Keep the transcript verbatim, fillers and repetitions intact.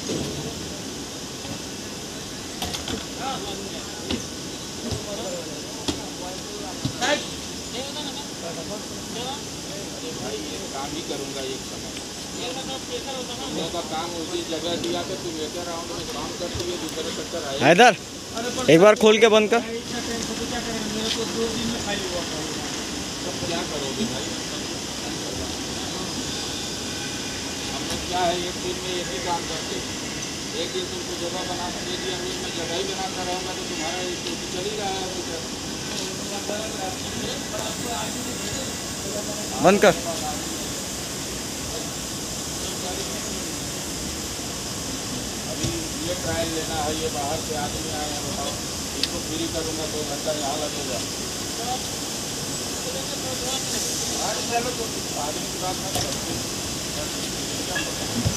भाई ये काम ही करूँगा एक समय का काम उसी जगह दिया तो तुम एक राउंड में काम करती है दूसरे चक्कर आए। हैदर एक बार खोल के बंद कर। क्या करोगे भाई? हमने क्या है एक दिन में एक ही काम करते, एक दिन तुमको जगह बना के दे दिया, रोज मैं जगह ही बनाता रहूँगा तो तुम्हारा चल ही रहा है। बंद कर। अभी ये ट्रायल लेना है, ये बाहर से आदमी आए हैं, बताओ इसको फ्री करूँगा दो घंटा यहाँ लगेगा। आदमी की बात नहीं करते।